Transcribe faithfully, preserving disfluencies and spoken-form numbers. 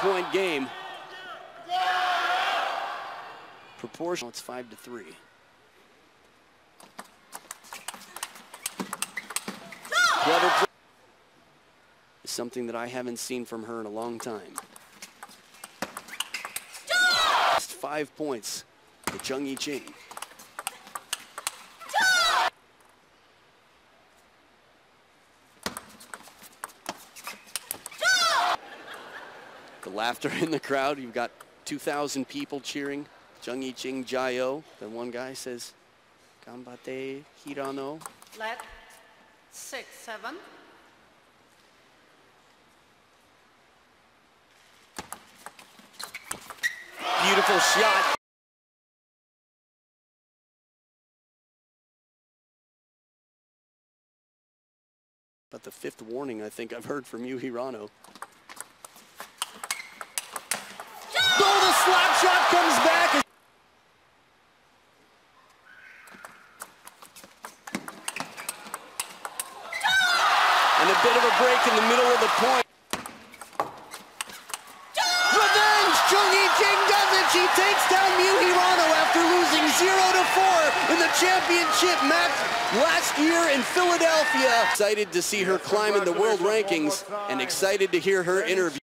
Point game. Proportional, it's five to three. Clever play. Something that I haven't seen from her in a long time. Five points for Cheng I-ching. The laughter in the crowd. You've got two thousand people cheering. Cheng I-ching, Jai-o. Then one guy says, "Ganbatte, Hirano." Let six, seven. Beautiful shot. But the fifth warning I think I've heard from you, Hirano. Oh, the slap shot comes back. And a bit of a break in the middle of the point. Revenge! Cheng I-ching does it! She takes down Hirano after losing zero to four in the championship match last year in Philadelphia. Excited to see her climb in the world rankings and excited to hear her interview.